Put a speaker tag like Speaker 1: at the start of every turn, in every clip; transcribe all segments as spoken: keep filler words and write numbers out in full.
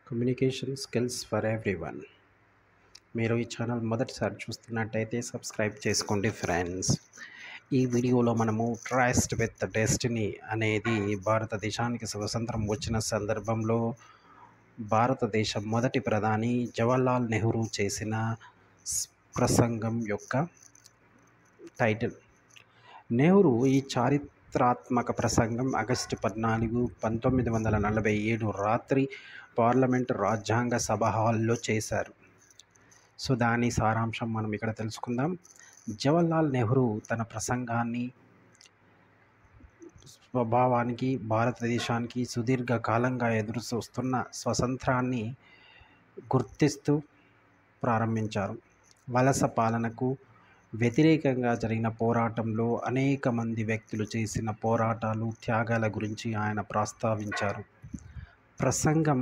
Speaker 1: Communication skills for everyone. మీరు ఈ channel మొదటిసారి చూస్తున్నట్టయితే సబ్స్క్రైబ్ చేసుకోండి ఫ్రెండ్స్. ఈ వీడియోలో మనము ట్రస్ట్ విత్ డెస్టినీ అనేది భారతదేశానికి స్వతంత్రం వచ్చిన సందర్భంలో భారతదేశం మొదటి ప్రధాని జవహర్లాల్ నెహ్రూ చేసిన ప్రసంగం యొక్క టైటిల్. నెహ్రూ ఈ చారిత్రాత్మక ప్రసంగం ఆగస్టు పద్నాలుగు పంతొమ్మిది వందల నలభై ఏడు రాత్రి పార్లమెంటు రాజ్యాంగ సభ హాల్లో చేశారు. సో దాని సారాంశం మనం ఇక్కడ తెలుసుకుందాం. జవహర్లాల్ నెహ్రూ తన ప్రసంగాన్ని స్వభావానికి భారతదేశానికి సుదీర్ఘకాలంగా ఎదురు చూస్తున్న స్వతంత్రాన్ని గుర్తిస్తూ ప్రారంభించారు. వలస పాలనకు వ్యతిరేకంగా జరిగిన పోరాటంలో అనేక మంది వ్యక్తులు చేసిన పోరాటాలు, త్యాగాల గురించి ఆయన ప్రస్తావించారు. ప్రసంగం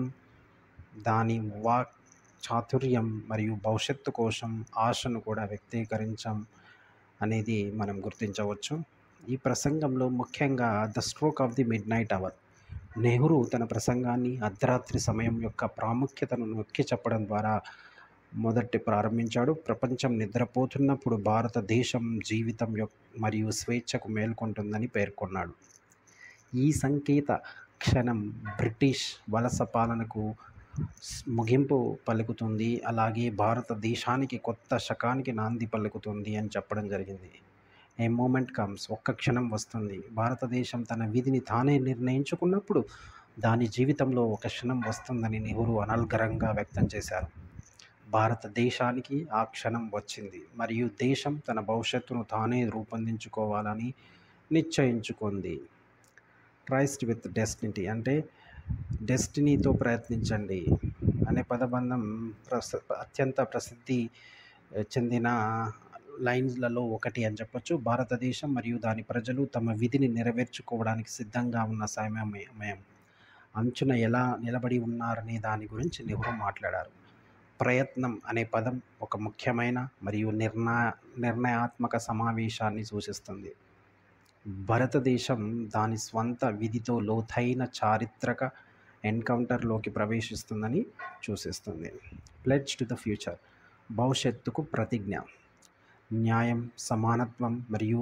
Speaker 1: దాని వాక్ చాతుర్యం మరియు భవిష్యత్తు కోసం ఆశను కూడా వ్యక్తీకరించం అనేది మనం గుర్తించవచ్చు. ఈ ప్రసంగంలో ముఖ్యంగా the stroke of the midnight నైట్ అవర్. నెహ్రూ తన ప్రసంగాన్ని అర్ధరాత్రి సమయం యొక్క ప్రాముఖ్యతను నొక్కి చెప్పడం ద్వారా మొదటి ప్రారంభించాడు. ప్రపంచం నిద్రపోతున్నప్పుడు భారతదేశం జీవితం యొక్క మరియు స్వేచ్ఛకు మేల్కొంటుందని పేర్కొన్నాడు. ఈ సంకేత క్షణం బ్రిటిష్ వలస పాలనకు ముగింపు పలుకుతుంది, అలాగే భారతదేశానికి కొత్త శకానికి నాంది పలుకుతుంది అని చెప్పడం జరిగింది. ఏ మూమెంట్ కమ్స్, ఒక్క క్షణం వస్తుంది. భారతదేశం తన విధిని తానే నిర్ణయించుకున్నప్పుడు దాని జీవితంలో ఒక క్షణం వస్తుందని నెహ్రూ అనర్గళంగా వ్యక్తం చేశారు. భారతదేశానికి ఆ క్షణం వచ్చింది మరియు దేశం తన భవిష్యత్తును తానే రూపొందించుకోవాలని నిశ్చయించుకుంది. ట్రస్ట్ విత్ డెస్టినీ అంటే డెస్టినీతో ప్రయత్నించండి అనే పదబంధం ప్రస అత్యంత ప్రసిద్ధి చెందిన లైన్స్లలో ఒకటి అని చెప్పొచ్చు. భారతదేశం మరియు దాని ప్రజలు తమ విధిని నెరవేర్చుకోవడానికి సిద్ధంగా ఉన్న సమయం అంచున ఎలా నిలబడి ఉన్నారనే దాని గురించి నెహ్రూ మాట్లాడారు. ప్రయత్నం అనే పదం ఒక ముఖ్యమైన మరియు నిర్ణయ నిర్ణయాత్మక సమావేశాన్ని సూచిస్తుంది. భారతదేశం దాని స్వంత విధితో లోతైన చారిత్రక ఎన్కౌంటర్లోకి ప్రవేశిస్తుందని సూచిస్తుంది. ప్లెడ్జ్ టు ద ఫ్యూచర్, భవిష్యత్తుకు ప్రతిజ్ఞ. న్యాయం, సమానత్వం మరియు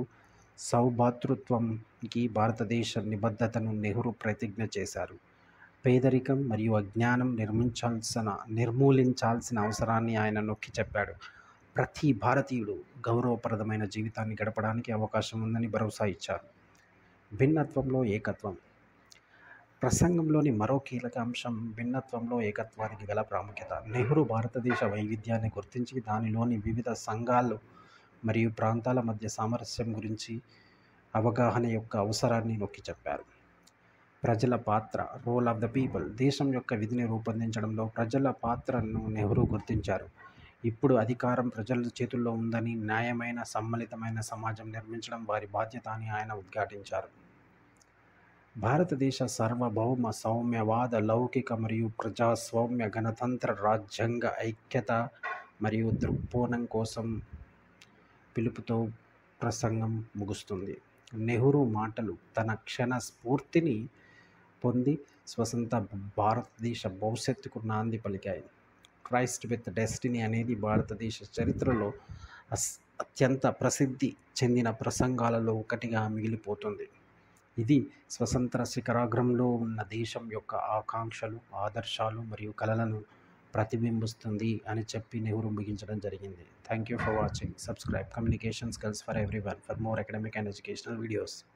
Speaker 1: సౌభ్రాతృత్వంకి భారతదేశ నిబద్ధతను నెహ్రూ ప్రతిజ్ఞ చేశారు. పేదరికం మరియు అజ్ఞానం నిర్మించాల్సిన నిర్మూలించాల్సిన అవసరాన్ని ఆయన నొక్కి చెప్పాడు. ప్రతి భారతీయుడు గౌరవప్రదమైన జీవితాన్ని గడపడానికి అవకాశం ఉందని భరోసా ఇచ్చారు. భిన్నత్వంలో ఏకత్వం. ప్రసంగంలోని మరో కీలక అంశం భిన్నత్వంలో ఏకత్వానికి గల ప్రాముఖ్యత. నెహ్రూ భారతదేశ వైవిధ్యాన్ని గుర్తించి దానిలోని వివిధ సంఘాలు మరియు ప్రాంతాల మధ్య సామరస్యం గురించి అవగాహన యొక్క అవసరాన్ని నొక్కి చెప్పారు. ప్రజల పాత్ర, రోల్ ఆఫ్ ద పీపుల్. దేశం యొక్క విధిని రూపొందించడంలో ప్రజల పాత్రను నెహ్రూ గుర్తించారు. ఇప్పుడు అధికారం ప్రజల చేతుల్లో ఉందని, న్యాయమైన సమ్మిళితమైన సమాజం నిర్మించడం వారి బాధ్యత అని ఆయన ఉద్ఘాటించారు. భారతదేశ సార్వభౌమ సౌమ్యవాద లౌకిక మరియు ప్రజాస్వామ్య గణతంత్ర రాజ్యాంగ ఐక్యత మరియు దృక్కోణం కోసం పిలుపుతో ప్రసంగం ముగుస్తుంది. నెహ్రూ మాటలు తన క్షణ స్ఫూర్తిని పొంది స్వతంత్ర భారతదేశ భవిష్యత్తుకు నాంది పలికాయి. ట్రస్ట్ విత్ డెస్టినీ అనేది భారతదేశ చరిత్రలో అత్యంత ప్రసిద్ధి చెందిన ప్రసంగాలలో ఒకటిగా మిగిలిపోతుంది. ఇది స్వతంత్ర శిఖరాగ్రంలో ఉన్న దేశం యొక్క ఆకాంక్షలు, ఆదర్శాలు మరియు కలలను ప్రతిబింబిస్తుంది అని చెప్పి నెహ్రూ ముగించడం జరిగింది. Thank you for watching. Subscribe communication skills for everyone for more academic and educational videos.